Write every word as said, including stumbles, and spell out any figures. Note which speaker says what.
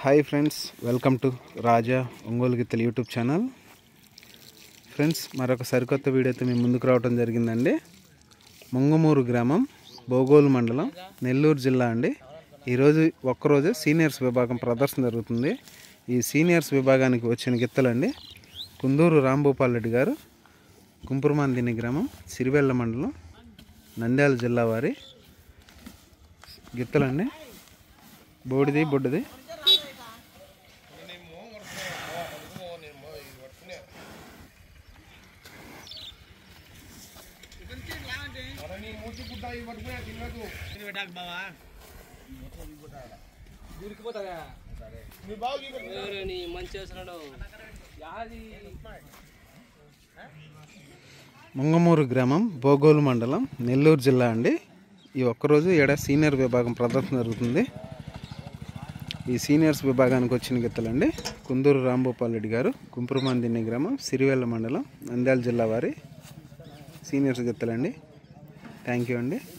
Speaker 1: Hi friends, welcome to Raja Ongole గిత్తలు YouTube channel. Friends, మరొక సరికొత్త వీడియోతో మేము ముందుకు రావడం జరిగిందండి. ముంగమూరు గ్రామం, బోగోలు మండలం, నెల్లూరు జిల్లా అండి. ఈరోజు ఒక్కరోజు సీనియర్స్ విభాగం ప్రదర్శన జరుగుతుంది. ఈ సీనియర్స్ విభాగానికి వచ్చిన గిత్తలండి కుందూరు రాంభూపాల్ రెడ్డి గారు, కుంపురమాందిని గ్రామం, సిరివెల్ల మండలం, నంద్యాల జిల్లా వారి గిత్తలండి. బోడిది బొడ్డుది ముంగమూరు గ్రామం, బోగోలు మండలం, నెల్లూరు జిల్లా అండి. ఈ ఒక్కరోజు ఏడ సీనియర్ విభాగం ప్రదర్శన జరుగుతుంది. ఈ సీనియర్స్ విభాగానికి వచ్చిన గిత్తలండి కుందూరు రాంభూపాల్ రెడ్డి గారు, కుంపురమాందిని గ్రామం, సిరివెల్ల మండలం, నంద్యాల జిల్లా వారి సీనియర్స్ గిత్తలండి. థ్యాంక్ యూ అండి.